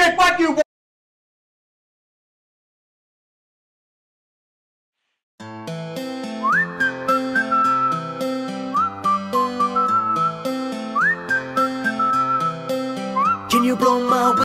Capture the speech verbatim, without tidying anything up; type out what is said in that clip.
shit, fuck you, boy. Can you blow my